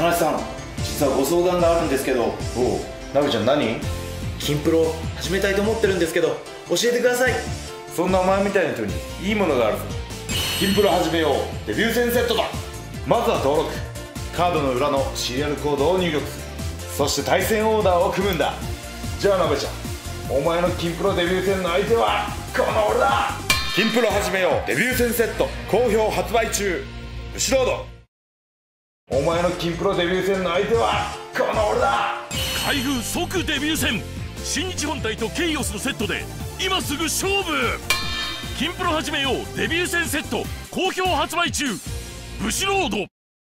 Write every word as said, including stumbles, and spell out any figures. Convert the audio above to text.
田無さん、実はご相談があるんですけど。 おう、ナベちゃん何？ キンプロ始めたいと思ってるんですけど、教えてください。 そんなお前みたいな人にいいものがあるぞ。キンプロ始めようデビュー戦セットだ。まずは登録、カードの裏のシリアルコードを入力する。そして対戦オーダーを組むんだ。じゃあナベちゃん、お前のキンプロデビュー戦の相手はこの俺だ。キンプロ始めようデビュー戦セット好評発売中。ブシロード、お前のキンプロデビュー戦の相手はこの俺だ。 開封即デビュー戦、新日本隊とケイオスのセットで今すぐ勝負。キンプロ始めようデビュー戦セット好評発売中。ブシロード。